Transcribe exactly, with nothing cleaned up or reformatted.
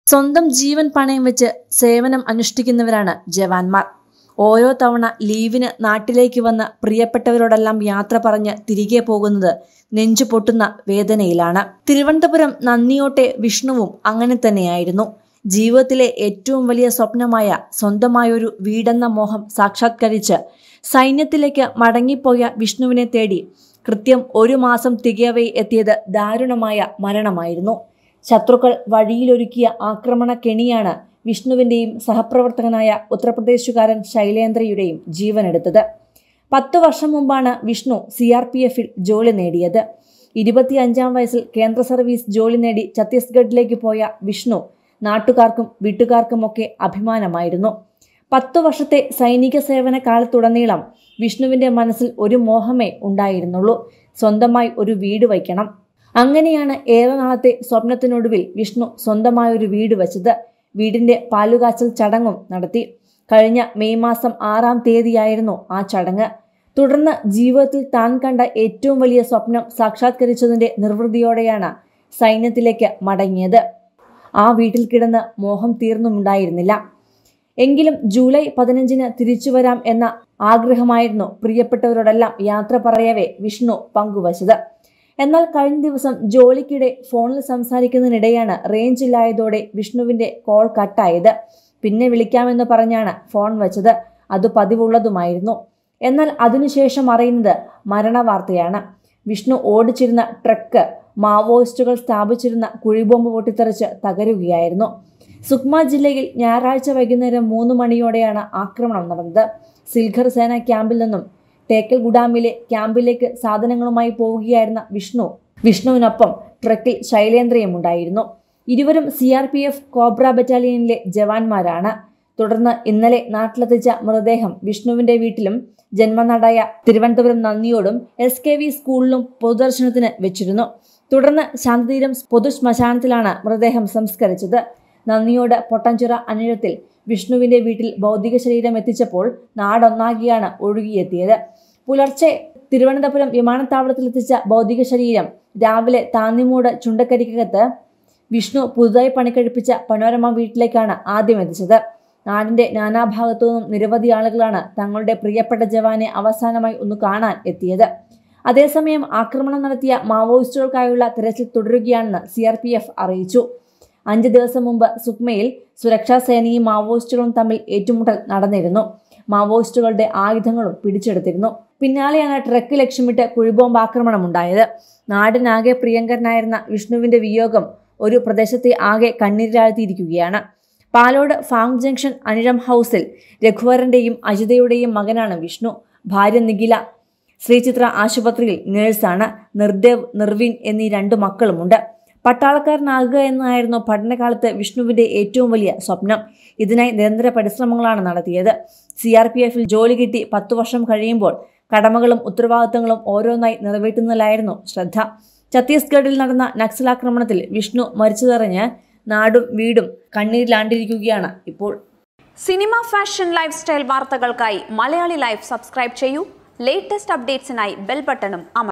സ്വന്തം ജീവൻ പണയം വെച്ച് സേവനം അനുഷ്ഠിക്കുന്നവരാണ് ജവാന്മാർ. ഓരോ തവണ ലീവിന് നാട്ടിലേക്ക് വന്ന പ്രിയപ്പെട്ടവരോടെല്ലാം യാത്ര പറഞ്ഞ് തിരികെ പോകുന്നത് നെഞ്ചു പൊട്ടുന്ന വേദനയിലാണ്. തിരുവനന്തപുരം നന്ദിയോട്ടെ വിഷ്ണുവും അങ്ങനെ തന്നെയായിരുന്നു. ജീവിതത്തിലെ ഏറ്റവും വലിയ സ്വപ്നമായ സ്വന്തമായൊരു വീടെന്ന മോഹം സാക്ഷാത്കരിച്ച് സൈന്യത്തിലേക്ക് മടങ്ങിപ്പോയ വിഷ്ണുവിനെ തേടി കൃത്യം ഒരു മാസം തികയവേ എത്തിയത് ദാരുണമായ മരണമായിരുന്നു. ശത്രുക്കൾ വഴിയിലൊരുക്കിയ ആക്രമണ കെണിയാണ് വിഷ്ണുവിൻ്റെയും സഹപ്രവർത്തകനായ ഉത്തർപ്രദേശുകാരൻ ശൈലേന്ദ്രയുടെയും ജീവനെടുത്തത്. പത്തു വർഷം മുമ്പാണ് വിഷ്ണു സി ആർ പി എഫിൽ ജോലി നേടിയത്. ഇരുപത്തിയഞ്ചാം വയസ്സിൽ കേന്ദ്ര സർവീസ് ജോലി നേടി ഛത്തീസ്ഗഡിലേക്ക് പോയ വിഷ്ണു നാട്ടുകാർക്കും വീട്ടുകാർക്കുമൊക്കെ അഭിമാനമായിരുന്നു. പത്തു വർഷത്തെ സൈനിക സേവന കാലത്തുടനീളം വിഷ്ണുവിൻ്റെ മനസ്സിൽ ഒരു മോഹമേ ഉണ്ടായിരുന്നുള്ളൂ: സ്വന്തമായി ഒരു വീട് വയ്ക്കണം. അങ്ങനെയാണ് ഏറെ നാളത്തെ സ്വപ്നത്തിനൊടുവിൽ വിഷ്ണു സ്വന്തമായൊരു വീട് വച്ചത്. വീടിന്റെ പാലുകാച്ചൽ ചടങ്ങും നടത്തി. കഴിഞ്ഞ മെയ് മാസം ആറാം തീയതിയായിരുന്നു ആ ചടങ്ങ്. തുടർന്ന് ജീവിതത്തിൽ താൻ കണ്ട ഏറ്റവും വലിയ സ്വപ്നം സാക്ഷാത്കരിച്ചതിന്റെ നിർവൃതിയോടെയാണ് സൈന്യത്തിലേക്ക് മടങ്ങിയത്. ആ വീട്ടിൽ കിടന്ന് മോഹം തീർന്നുമുണ്ടായിരുന്നില്ല. എങ്കിലും ജൂലൈ പതിനഞ്ചിന് തിരിച്ചു വരാം എന്ന ആഗ്രഹമായിരുന്നു പ്രിയപ്പെട്ടവരോടെല്ലാം യാത്ര പറയവേ വിഷ്ണു പങ്കുവച്ചത്. എന്നാൽ കഴിഞ്ഞ ദിവസം ജോലിക്കിടെ ഫോണിൽ സംസാരിക്കുന്നതിനിടെയാണ് റേഞ്ച് ഇല്ലായതോടെ വിഷ്ണുവിന്റെ കോൾ കട്ടായത്. പിന്നെ വിളിക്കാമെന്ന് പറഞ്ഞാണ് ഫോൺ വെച്ചത്. അത് പതിവുള്ളതുമായിരുന്നു. എന്നാൽ അതിനുശേഷം അറിയുന്നത് മരണവാർത്തയാണ്. വിഷ്ണു ഓടിച്ചിരുന്ന ട്രക്ക് മാവോയിസ്റ്റുകൾ സ്ഥാപിച്ചിരുന്ന കുഴിബോംബ് പൊട്ടിത്തെറിച്ച് തകരുകയായിരുന്നു. സുക്മ ജില്ലയിൽ ഞായറാഴ്ച വൈകുന്നേരം മൂന്ന് മണിയോടെയാണ് ആക്രമണം നടന്നത്. സിൽഘർ സേന ക്യാമ്പിൽ നിന്നും തേക്കൽ ഗുഡാമിലെ ക്യാമ്പിലേക്ക് സാധനങ്ങളുമായി പോവുകയായിരുന്ന വിഷ്ണു വിഷ്ണുവിനൊപ്പം ട്രക്കിൽ ശൈലേന്ദ്രയും ഉണ്ടായിരുന്നു. ഇരുവരും C R P F cobra ബറ്റാലിയനിലെ ജവാന്മാരാണ്. തുടർന്ന് ഇന്നലെ നാട്ടിലെത്തിച്ച മൃതദേഹം വിഷ്ണുവിന്റെ വീട്ടിലും ജന്മനാടായ തിരുവനന്തപുരം നന്ദിയോടും എസ് കെ വി സ്കൂളിലും പൊതുദർശനത്തിന് വെച്ചിരുന്നു. തുടർന്ന് ശാന്തിതീരം പൊതു ശ്മശാനത്തിലാണ് മൃതദേഹം സംസ്കരിച്ചത്. നന്ദിയോട് പൊട്ടൻചിറ അനിഴത്തിൽ വിഷ്ണുവിന്റെ വീട്ടിൽ ഭൗതിക ശരീരം എത്തിച്ചപ്പോൾ നാടൊന്നാകിയാണ് ഒഴുകിയെത്തിയത്. പുലർച്ചെ തിരുവനന്തപുരം വിമാനത്താവളത്തിലെത്തിച്ച ഭൗതിക ശരീരം രാവിലെ താന്നിമൂട് ചുണ്ടക്കരിക്കകത്ത് വിഷ്ണു പുതുതായി പണിക്കഴിപ്പിച്ച പനോരമ വീട്ടിലേക്കാണ് ആദ്യം എത്തിച്ചത്. നാടിന്റെ നാനാഭാഗത്തു നിന്നും നിരവധി ആളുകളാണ് തങ്ങളുടെ പ്രിയപ്പെട്ട ജവാനെ അവസാനമായി ഒന്ന് കാണാൻ എത്തിയത്. അതേസമയം ആക്രമണം നടത്തിയ മാവോയിസ്റ്റുകൾക്കായുള്ള തിരച്ചിൽ തുടരുകയാണെന്ന് സി ആർ പി എഫ് അറിയിച്ചു. അഞ്ച് ദിവസം മുമ്പ് സുക്മയിൽ സുരക്ഷാ സേനയും മാവോയിസ്റ്റുകളും തമ്മിൽ ഏറ്റുമുട്ടൽ നടന്നിരുന്നു. മാവോയിസ്റ്റുകളുടെ ആയുധങ്ങളും പിടിച്ചെടുത്തിരുന്നു. പിന്നാലെയാണ് ട്രക്ക് ലക്ഷ്യമിട്ട് കുഴിബോംബ് ആക്രമണം ഉണ്ടായത്. നാടിനാകെ പ്രിയങ്കരനായിരുന്ന വിഷ്ണുവിന്റെ വിയോഗം ഒരു പ്രദേശത്തെ ആകെ കണ്ണീരിലാഴ്ത്തിയിരിക്കുകയാണ്. പാലോട് ഫാം ജംഗ്ഷൻ അനിഴം ഹൗസിൽ രഘുവരന്റെയും അജിതയുടെയും മകനാണ് വിഷ്ണു. ഭാര്യ നിഖില ശ്രീചിത്ര ആശുപത്രിയിൽ നേഴ്സാണ്. നിർദേവ്, നിർവീൻ എന്നീ രണ്ടു മക്കളുമുണ്ട്. പട്ടാളക്കാരനാകുക എന്നായിരുന്നു പഠനകാലത്ത് വിഷ്ണുവിന്റെ ഏറ്റവും വലിയ സ്വപ്നം. ഇതിനായി നിരന്തര പരിശ്രമങ്ങളാണ് നടത്തിയത്. സി ആർ പി എഫിൽ ജോലി കിട്ടി പത്തു വർഷം കഴിയുമ്പോൾ കടമകളും ഉത്തരവാദിത്തങ്ങളും ഓരോന്നായി നിറവേറ്റുന്നതിലായിരുന്നു ശ്രദ്ധ. ഛത്തീസ്ഗഡിൽ നടന്ന നക്സൽ ആക്രമണത്തിൽ വിഷ്ണു മരിച്ചതറിഞ്ഞ് നാടും വീടും കണ്ണീരിലാണ്ടിരിക്കുകയാണ് ഇപ്പോൾ. സിനിമ, ഫാഷൻ, ലൈഫ് സ്റ്റൈൽ വാർത്തകൾക്കായി മലയാളി ലൈഫ് സബ്സ്ക്രൈബ് ചെയ്യൂ. ലേറ്റസ്റ്റ് അപ്ഡേറ്റ്സിനായി ബെൽ ബട്ടണും അമർത്തുക.